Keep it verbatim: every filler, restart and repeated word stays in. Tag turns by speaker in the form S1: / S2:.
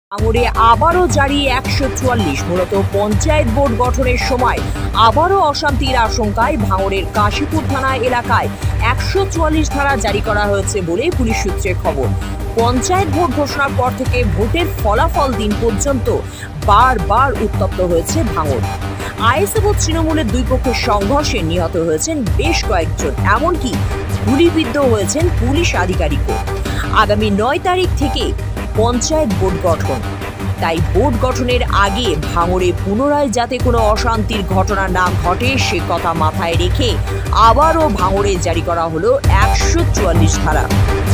S1: ভাঙড়ে আবারও জারি একশো চুয়াল্লিশ। মূলত পঞ্চায়েত বোর্ড গঠনের সময় আবারও অশান্তির আশঙ্কায় ভাঙড়ের কাশীপুর থানা এলাকায় একশো চুয়াল্লিশ ধারা জারি করা হয়েছে বলে পুলিশ সূত্রে খবর। পঞ্চায়েত ভোট ঘোষণার পর থেকে ভোটের ফলাফল দিন পর্যন্ত বারবার উত্তপ্ত হয়েছে ভাঙড়। আইএসএফ ও তৃণমূলের দুই পক্ষের সংঘর্ষে নিহত হয়েছেন বেশ কয়েকজন, এমনকি গুলিবিদ্ধ হয়েছেন পুলিশ আধিকারিকও। আগামী নয় তারিখ থেকে পঞ্চায়েত বোর্ড গঠন, তাই বোর্ড গঠনের আগে ভাঙড়ে পুনরায় যাতে কোনো অশান্তির ঘটনা না ঘটে সে কথা মাথায় রেখে আবারও ভাঙড়ে জারি করা হলো একশো চুয়াল্লিশ ধারা।